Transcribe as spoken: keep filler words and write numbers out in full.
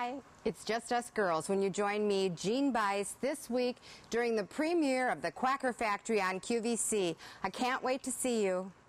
Hi, it's Just Us Girls when you join me, Jeanne Bice, this week during the premiere of the Quacker Factory on Q V C. I can't wait to see you.